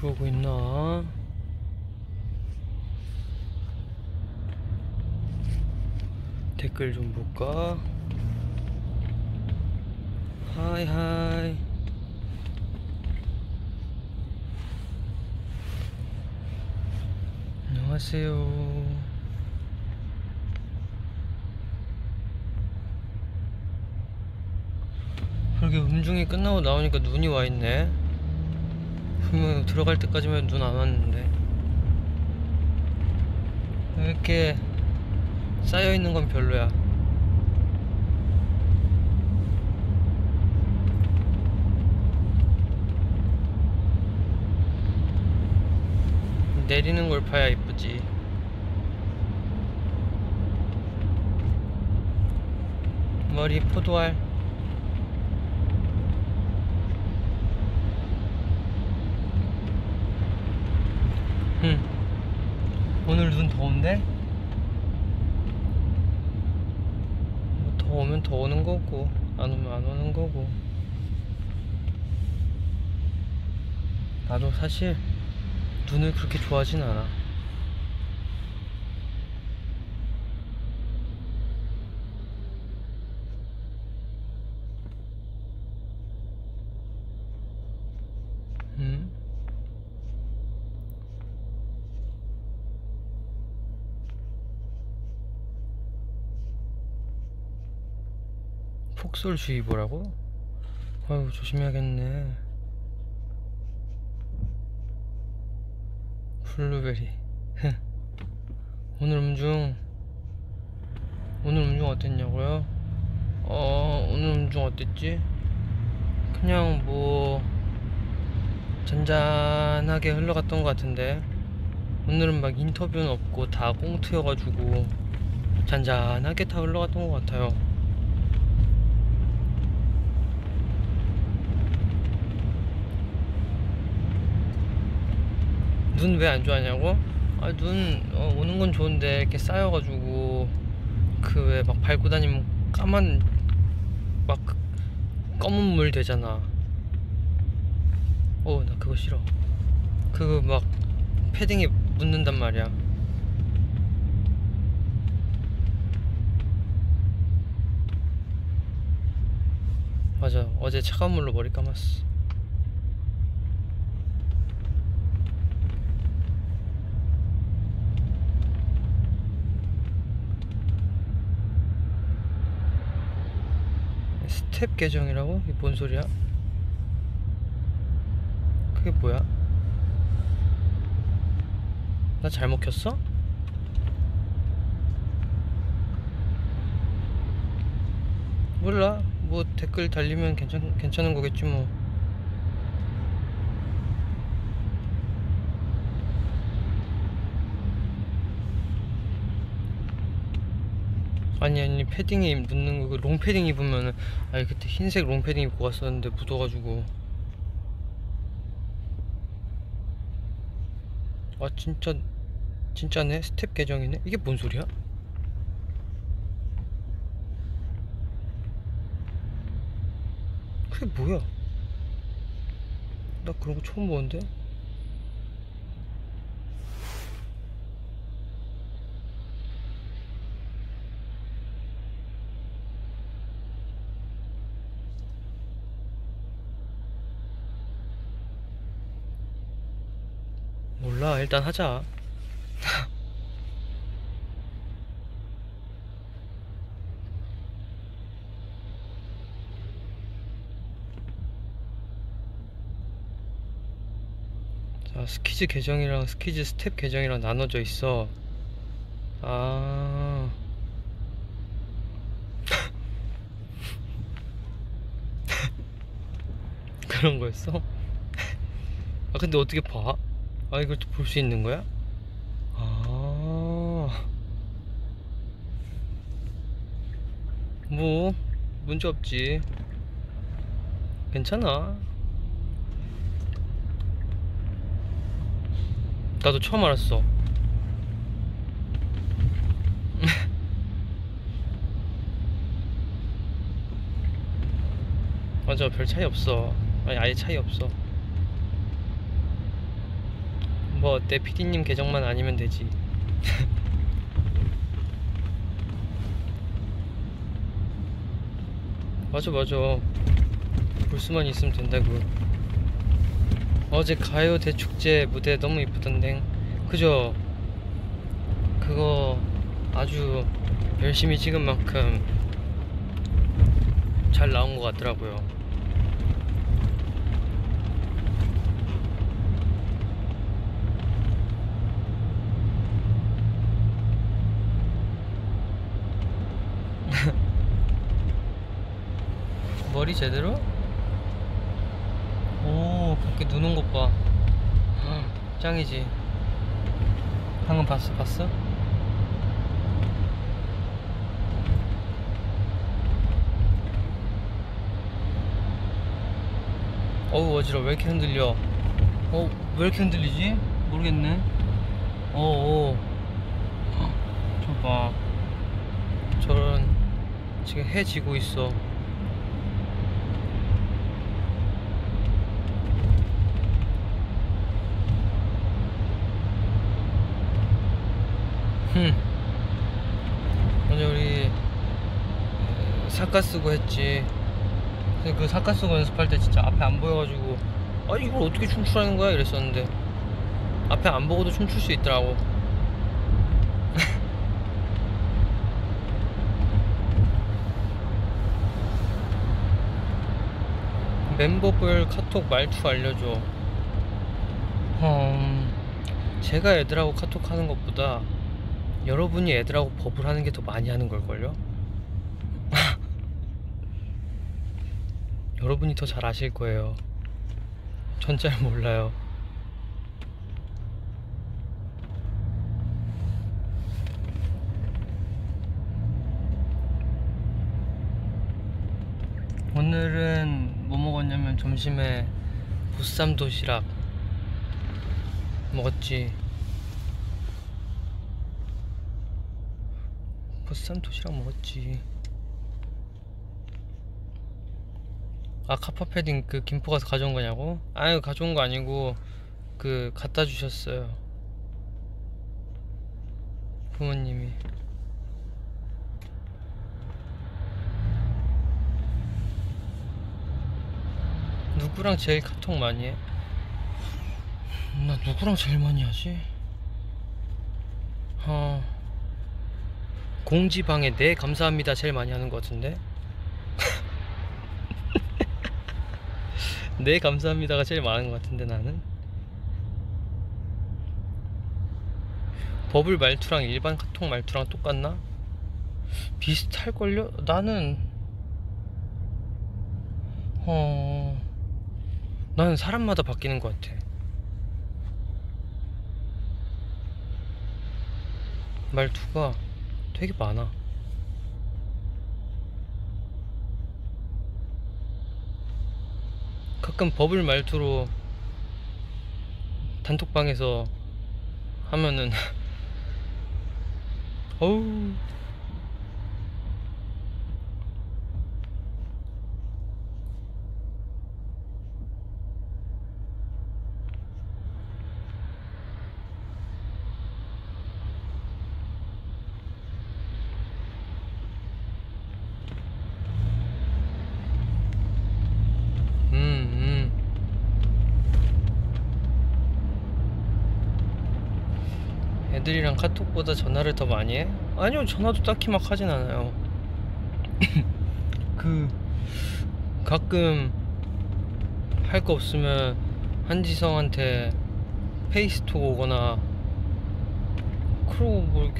들어오고 있나? 댓글 좀 볼까? 하이 하이. 안녕하세요. 그러게 음중이 끝나고 나오니까 눈이 와 있네. 분명 들어갈 때까지만 눈 안 왔는데. 이렇게 쌓여 있는 건 별로야. 내리는 걸 봐야 이쁘지. 머리 포도알. 오늘 눈 더운데? 뭐 더 오면 더 오는 거고 안 오면 안 오는 거고. 나도 사실 눈을 그렇게 좋아하진 않아. 폭설주의보라고? 아이고 조심해야겠네. 블루베리. 오늘 음중 어땠냐고요? 오늘 음중 어땠지? 그냥 뭐 잔잔하게 흘러갔던 것 같은데, 오늘은 막 인터뷰는 없고 다 꽁트여가지고 잔잔하게 다 흘러갔던 것 같아요. 눈 왜 안 좋아하냐고? 눈 오는 건 좋은데 이렇게 쌓여가지고 그 왜 막 밟고 다니면 까만 막 검은 물 되잖아. 나 그거 싫어. 그거 막 패딩에 묻는단 말이야. 맞아, 어제 차가운 물로 머리 감았어. 스텝 계정이라고? 이게 뭔 소리야? 그게 뭐야? 나 잘못 켰어? 몰라. 뭐 댓글 달리면 괜찮은 거겠지 뭐. 아니 패딩에 묻는 거, 롱패딩 입으면은, 아니 그때 흰색 롱패딩 입고 갔었는데 묻어가지고. 진짜네. 스텝 계정이네. 이게 뭔 소리야? 그게 뭐야? 나 그런 거 처음 보는데. 몰라, 일단 하자. 자, 스키즈 계정이랑 스키즈 스텝 계정이랑 나눠져 있어. 그런 거였어? 근데 어떻게 봐? 이걸 또 볼 수 있는 거야? 뭐 문제 없지. 괜찮아. 나도 처음 알았어. 맞아, 별 차이 없어. 아예 차이 없어. 뭐 내 PD님 계정만 아니면 되지. 맞아 맞아, 볼 수만 있으면 된다고. 어제 가요 대축제 무대 너무 이쁘던데, 그죠? 그거 아주 열심히 찍은 만큼 잘 나온 것 같더라고요. 머리 제대로? 오, 밖에 눈 온 것 봐. 짱이지. 방금 봤어? 어우 어지러워. 왜 이렇게 흔들려? 왜 이렇게 흔들리지? 모르겠네. 어어, 저봐, 저런, 지금 해 지고 있어. 어제 우리 사카 쓰고 했지. 근데 그 사카 쓰고 연습할 때 진짜 앞에 안 보여가지고, 아 이걸 어떻게 춤추라는 거야 이랬었는데, 앞에 안 보고도 춤출 수 있더라고. 멤버별 카톡 말투 알려줘. 제가 애들하고 카톡 하는 것보다 여러분이 애들하고 버블 하는 게 더 많이 하는 걸걸요? 여러분이 더 잘 아실 거예요. 전 잘 몰라요. 오늘은 뭐 먹었냐면, 점심에 보쌈 도시락 먹었지. 보쌈 도시락 먹었지. 아, 카파 패딩 그 김포 가서 가져온 거냐고? 아유, 가져온 거 아니고 그 갖다 주셨어요, 부모님이. 누구랑 제일 카톡 많이 해? 나 누구랑 제일 많이 하지? 공지방에 네 감사합니다 제일 많이 하는 것 같은데. 네 감사합니다가 제일 많은 것 같은데, 나는. 버블 말투랑 일반 카톡 말투랑 똑같나? 비슷할걸요? 나는 사람마다 바뀌는 것 같아. 말투가 되게 많아. 가끔 버블 말투로 단톡방에서 하면은 어우, 애들이랑 카톡보다 전화를 더 많이 해? 아니요, 전화도 딱히 막 하진 않아요. 그 가끔 할 거 없으면 한지성한테 페이스톡 오거나, 그러고 뭐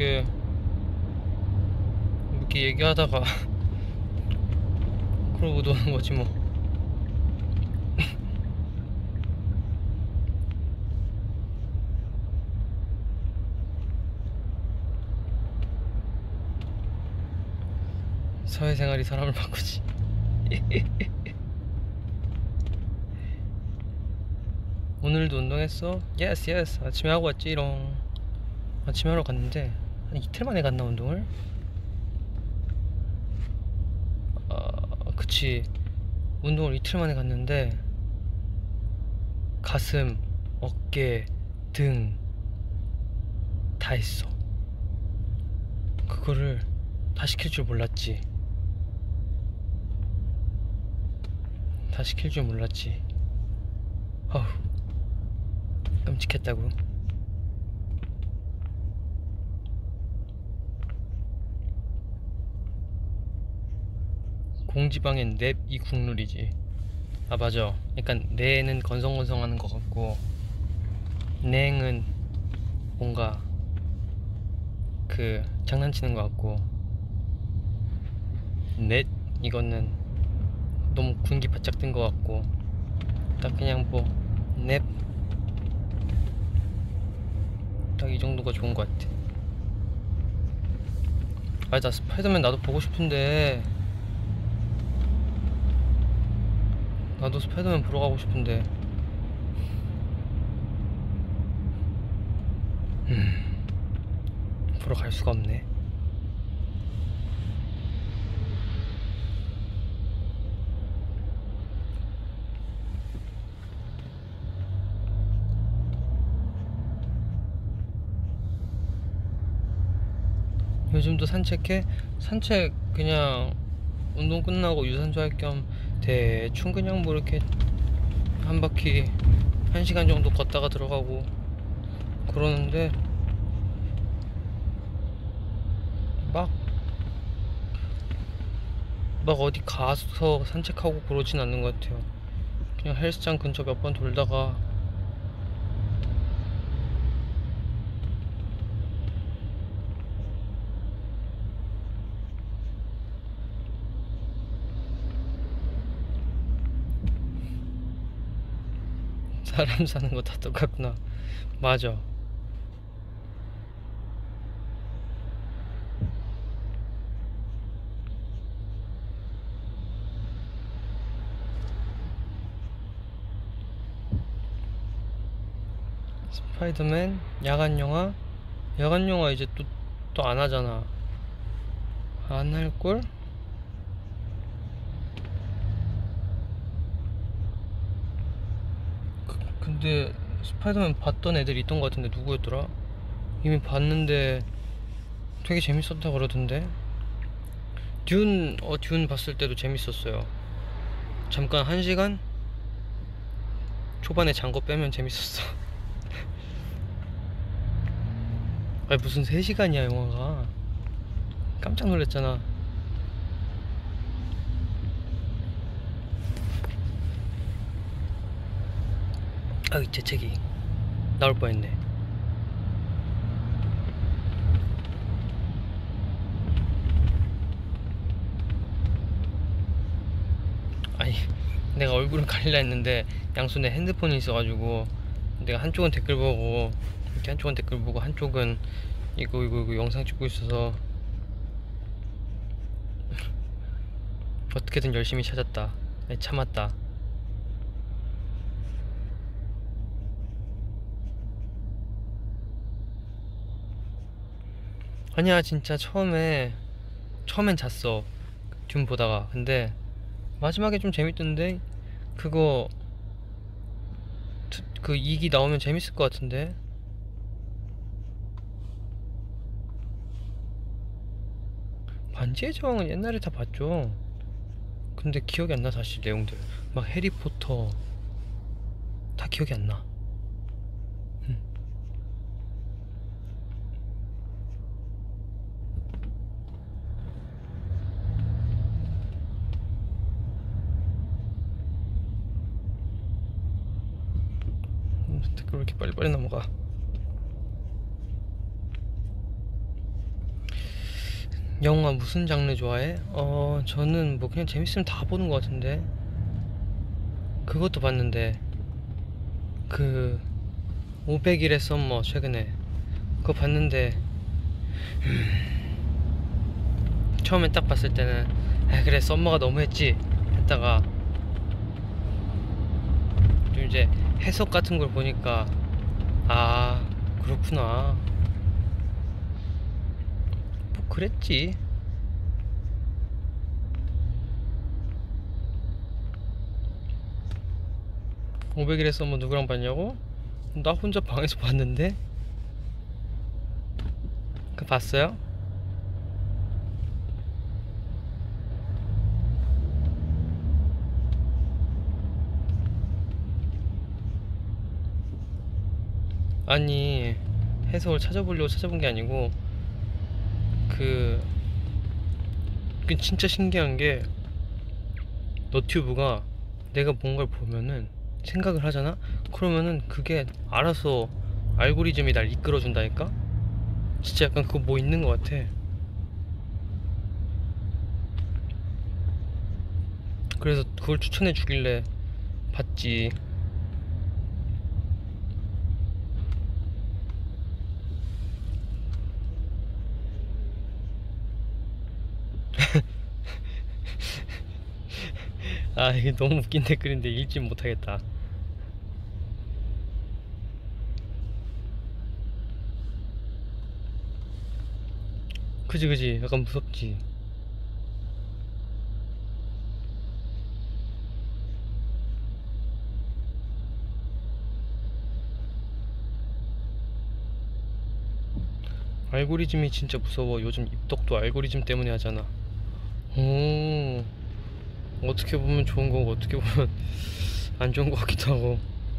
이렇게 얘기하다가 그러고 노는 거지 뭐. 사회생활이 사람을 바꾸지. 오늘도 운동했어? 예스 예스, 아침에 하고 왔지롱. 아침에 하러 갔는데 한 이틀 만에 갔나, 운동을? 그치, 운동을 이틀 만에 갔는데 가슴, 어깨, 등, 다 했어. 그거를 다 시킬 줄 몰랐지. 다 시킬 줄 몰랐지. 어우, 끔찍했다고. 공지방엔 냅이 국룰이지. 아 맞아. 약간 내는 건성건성하는 것 같고 냉은 뭔가 그 장난치는 것 같고 넷 이거는 너무 군기 바짝 든 것 같고 딱 그냥 뭐 넵 딱 이 정도가 좋은 것 같아. 아니 나 스파이더맨 나도 보고 싶은데 나도 스파이더맨 보러 가고 싶은데 보러 갈 수가 없네. 요즘도 산책해? 산책 그냥 운동 끝나고 유산소 할 겸 대충 그냥 뭐 이렇게 한 바퀴 1시간 정도 걷다가 들어가고 그러는데 막 어디 가서 산책하고 그러진 않는 것 같아요. 그냥 헬스장 근처 몇 번 돌다가 사람 사는 거 다 똑같구나. 맞아. 스파이더맨 야간 영화? 야간 영화 이제 또 안 하잖아. 안 할걸? 근데 스파이더맨 봤던 애들이 있던 것 같은데 누구였더라? 이미 봤는데 되게 재밌었다 그러던데. 듄 봤을 때도 재밌었어요. 잠깐 1시간? 초반에 잔 거 빼면 재밌었어. 아니 무슨 3시간이야 영화가. 깜짝 놀랐잖아. 아이 재채기 나올 뻔했네. 아니 내가 얼굴을 가리려 했는데 양손에 핸드폰이 있어가지고 내가 한쪽은 댓글 보고 이렇게 한쪽은 댓글 보고 한쪽은 이거 영상 찍고 있어서 어떻게든 열심히 찾았다. 참았다. 아니야 진짜 처음엔 잤어 듄 보다가. 근데 마지막에 좀 재밌던데. 그거 그 2기 나오면 재밌을 것 같은데. 반지의 제왕은 옛날에 다 봤죠. 근데 기억이 안 나 사실 내용들. 막 해리포터 다 기억이 안 나. 댓글 왜 이렇게 빨리빨리 넘어가. 영화 무슨 장르 좋아해? 저는 뭐 그냥 재밌으면 다 보는 것 같은데. 그것도 봤는데 그 500일의 썸머 최근에 그거 봤는데 처음에 딱 봤을 때는 그래 썸머가 너무했지 했다가 좀 이제 해석 같은 걸 보니까 아 그렇구나 뭐 그랬지. (500일의 썸머) 누구랑 봤냐고? 나 혼자 방에서 봤는데. 그 봤어요? 아니, 해석을 찾아보려고 찾아본 게 아니고 그, 그 진짜 신기한 게 너튜브가 내가 뭔가를 보면은 생각을 하잖아? 그러면은 그게 알아서 알고리즘이 날 이끌어준다니까? 진짜 약간 그거 뭐 있는 것 같아. 그래서 그걸 추천해 주길래 봤지. 아, 이게 너무 웃긴 댓글인데 읽지 못하겠다. 그지, 그지. 약간 무섭지. 알고리즘이 진짜 무서워. 요즘 입덕도 알고리즘 때문에 하잖아. 오, 어떻게 보면 좋은 거고, 어떻게 보면 안 좋은 거 같기도 하고.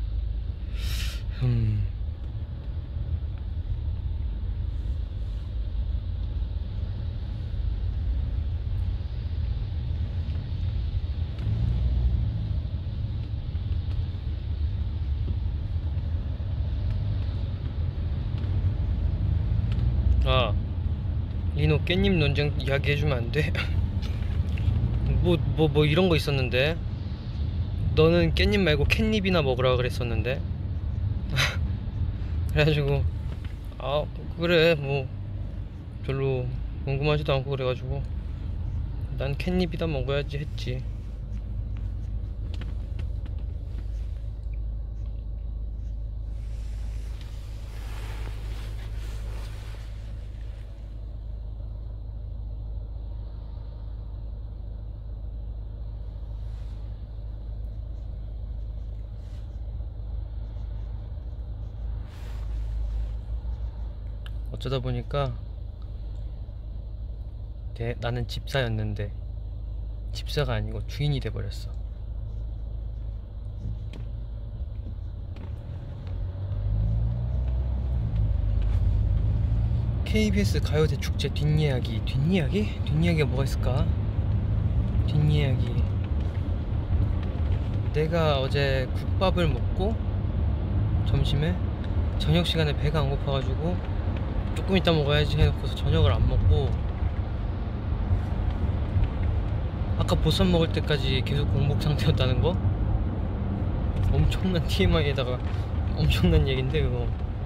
음, 아, 리노 깻잎 논쟁 이야기 해주면 안 돼? 뭐 이런 거 있었는데. 너는 깻잎 말고 캣잎이나 먹으라 그랬었는데. 그래가지고, 아, 그래, 뭐, 별로 궁금하지도 않고 그래가지고, 난 캣잎이다 먹어야지 했지. 어쩌다 보니까, 나는 집사였는데, 집사가 아니고 주인이 돼버렸어. KBS 가요대 축제 뒷이야기. 뒷이야기? 뒷이야기가 뭐가 있을까? 뒷이야기. 내가 어제 국밥을 먹고 점심에 저녁 시간에 배가 안 고파가지고 조금 이따 먹어야지 해놓고서 저녁을 안 먹고 아까 보쌈 먹을 때까지 계속 공복 상태였다는 거? 엄청난 TMI에다가 엄청난 얘긴데 그거.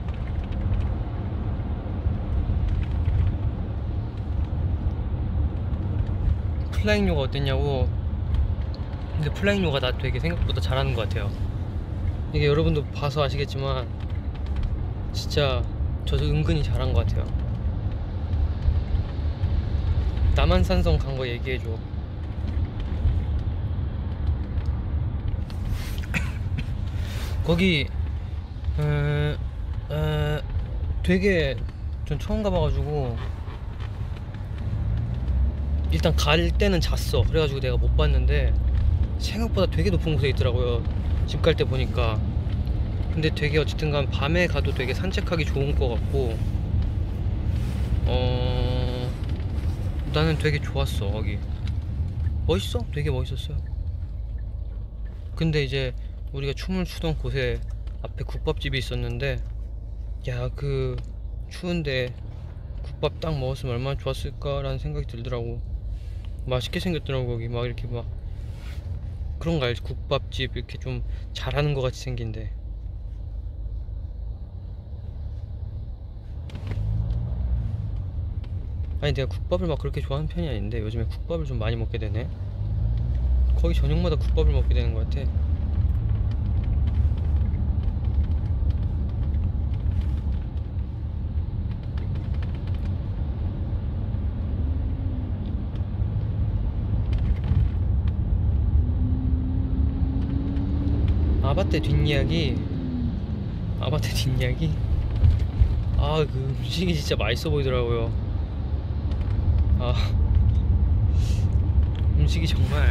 플라잉 요가 어땠냐고. 근데 플라잉 요가 나 되게 생각보다 잘하는 것 같아요. 이게 여러분도 봐서 아시겠지만 진짜 저 은근히 잘한 것 같아요. 남한산성 간 거 얘기해줘. 거기 되게 전 처음 가봐가지고 일단 갈 때는 잤어. 그래가지고 내가 못 봤는데 생각보다 되게 높은 곳에 있더라고요. 집 갈 때 보니까. 근데 되게 어쨌든 간 밤에 가도 되게 산책하기 좋은 것 같고 나는 되게 좋았어. 거기 멋있어. 되게 멋있었어요. 근데 이제 우리가 춤을 추던 곳에 앞에 국밥집이 있었는데 야, 그 추운데 국밥 딱 먹었으면 얼마나 좋았을까라는 생각이 들더라고. 맛있게 생겼더라고. 거기 막 이렇게 막 그런 거 알지? 국밥집 이렇게 좀 잘하는 것 같이 생긴데. 아니, 내가 국밥을 막 그렇게 좋아하는 편이 아닌데 요즘에 국밥을 좀 많이 먹게 되네. 거의 저녁마다 국밥을 먹게 되는 것 같아. 아바떼 뒷이야기. 아바떼 뒷이야기. 아, 그 음식이 진짜 맛있어 보이더라고요. 아, 음식이 정말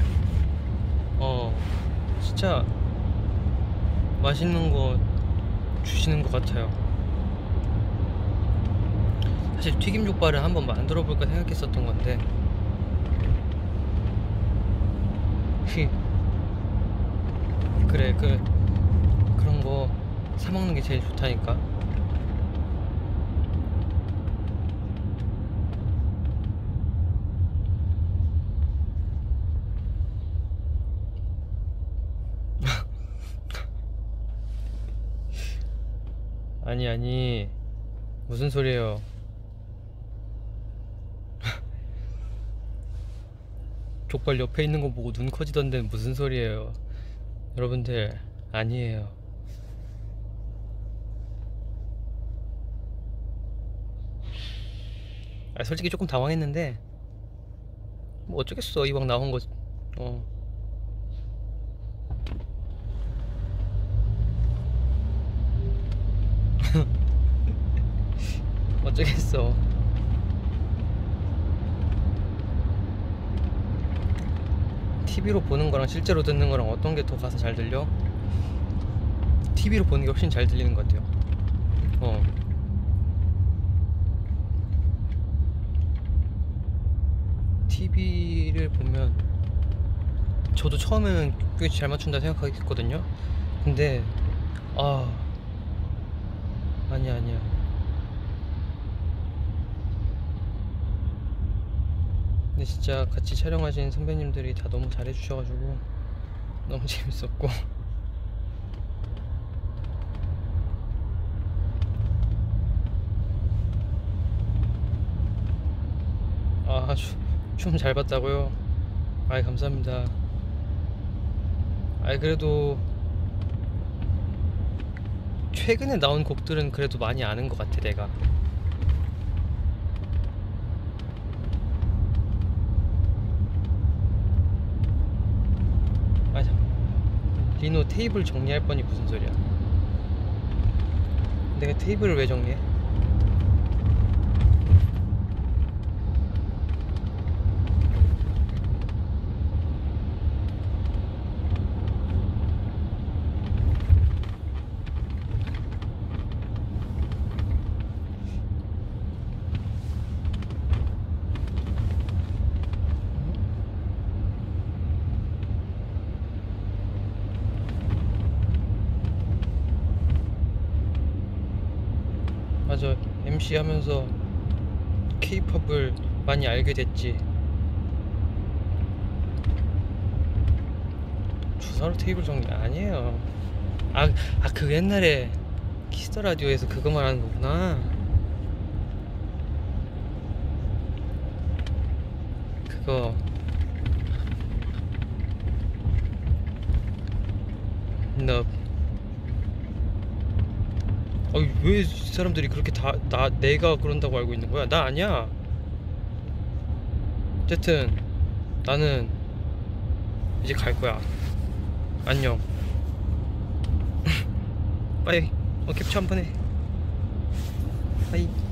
진짜 맛있는 거 주시는 것 같아요. 사실 튀김족발을 한번 만들어 볼까 생각했었던 건데 그래, 그런 거 사 먹는 게 제일 좋다니까. 아니, 무슨 소리예요? 족발 옆에 있는 거 보고 눈 커지던데 무슨 소리예요? 여러분들, 아니에요. 솔직히 조금 당황했는데 뭐 어쩌겠어. 이왕 나온 거. 어. 어쩌겠어. TV로 보는 거랑 실제로 듣는 거랑 어떤 게 더 가서 잘 들려? TV로 보는 게 훨씬 잘 들리는 것 같아요. TV를 보면 저도 처음에는 꽤 잘 맞춘다 생각했거든요. 근데 아니야. 근데 진짜 같이 촬영하신 선배님들이 다 너무 잘해주셔가지고 너무 재밌었고 춤 잘 봤다고요? 아이, 감사합니다. 아이, 그래도 최근에 나온 곡들은 그래도 많이 아는 것 같아 내가. 맞아. 리노 테이블 정리할 뻔이 무슨 소리야? 내가 테이블을 왜 정리해? 맞아. MC 하면서 K-팝을 많이 알게 됐지. 주사로 테이블 정리 아니에요. 그 옛날에 키스터 라디오에서 그거 말하는 거구나. 그거 너 왜 사람들이 그렇게 내가 그런다고 알고 있는 거야? 나 아니야. 어쨌든 나는 이제 갈 거야. 안녕. 빠이. 캡처 한번 해. 빠이.